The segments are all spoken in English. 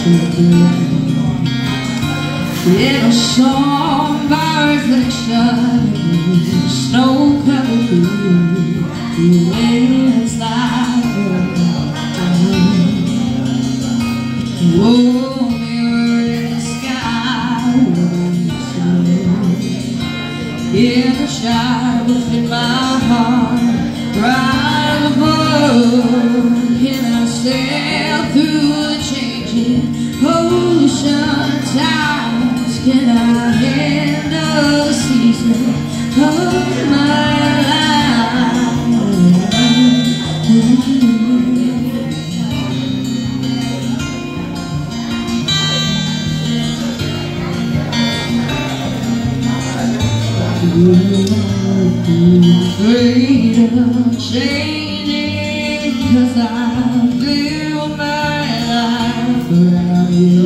In a song by reflection, snow-covered field, the landslide. Oh, mirror in the sky, in the shadows in my heart, right above. Can I sail through the changing ocean tides? Can I handle the season of my life? Afraid of changing, 'cause I built my life around you.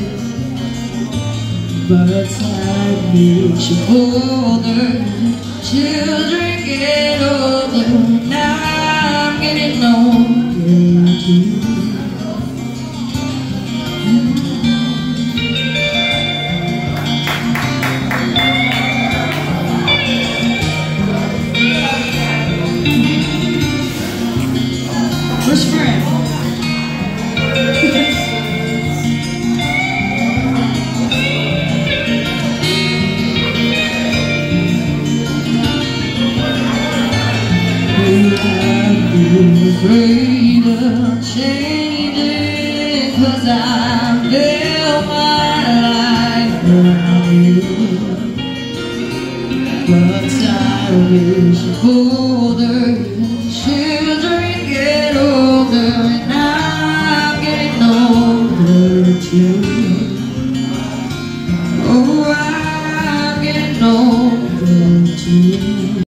But time makes you older, children get older. Now I'm getting older too. Where's Fred? Afraid of changing, 'cause I built my life around you. But time is older, children get older, and I'm getting older too. Oh, I'm getting older too.